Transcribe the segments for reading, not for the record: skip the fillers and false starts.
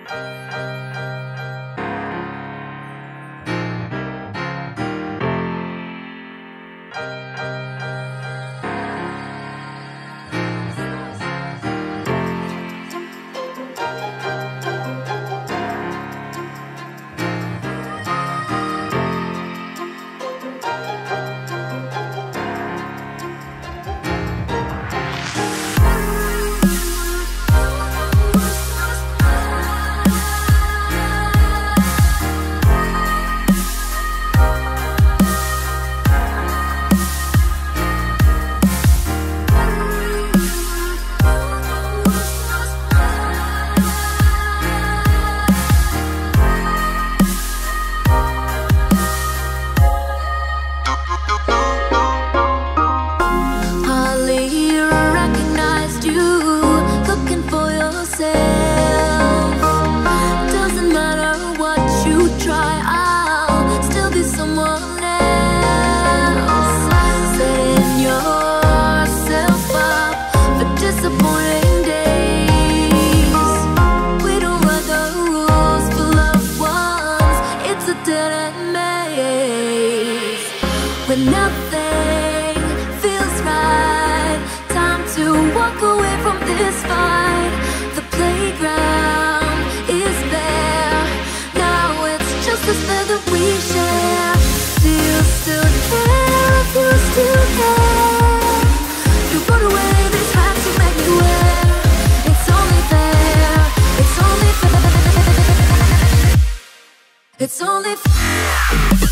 when nothing feels right. Time to walk away from this fight. The playground is bare. Now it's just us there that we share. Do you still care? Do you still care? You put away these hats you make me wear. It's only fair. It's only fair. It's only fair.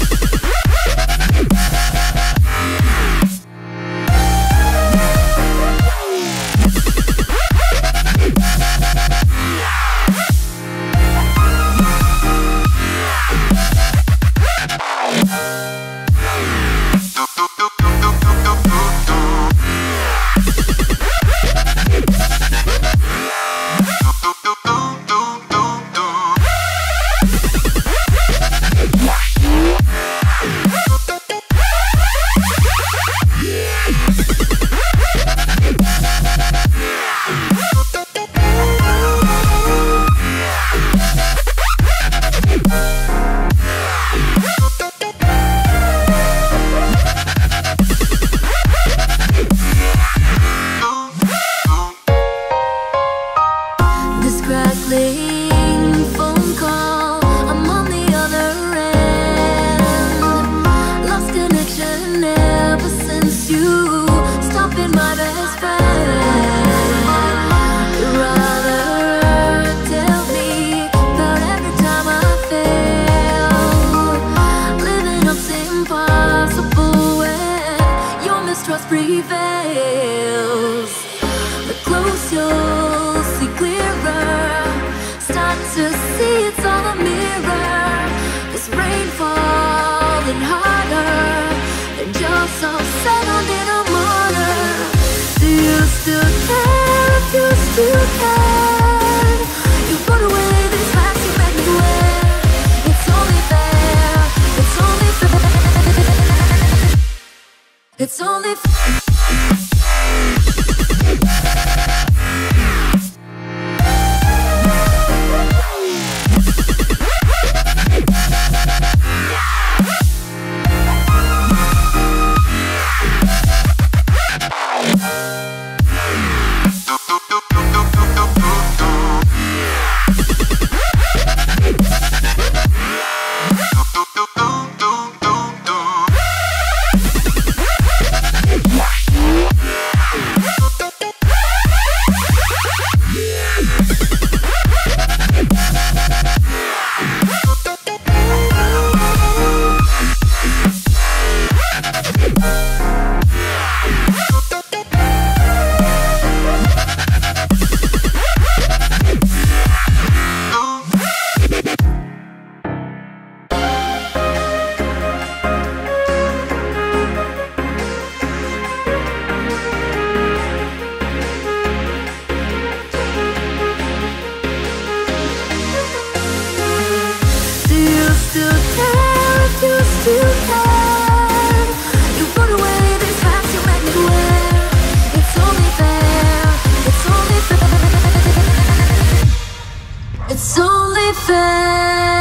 Phone call, I'm on the other end. Lost connection ever since you stopped being my best friend. You'd rather tell me about every time I fail. Living up's impossible when your mistrust prevails. The close you'll see clearer. Start to see it's all a mirror. This rain falling harder, and you're so settled in a mortar. Do you still care? If you still care, you put away these hats you make me wear. It's only fair. It's only fair. It's only fair. Yeah. fair.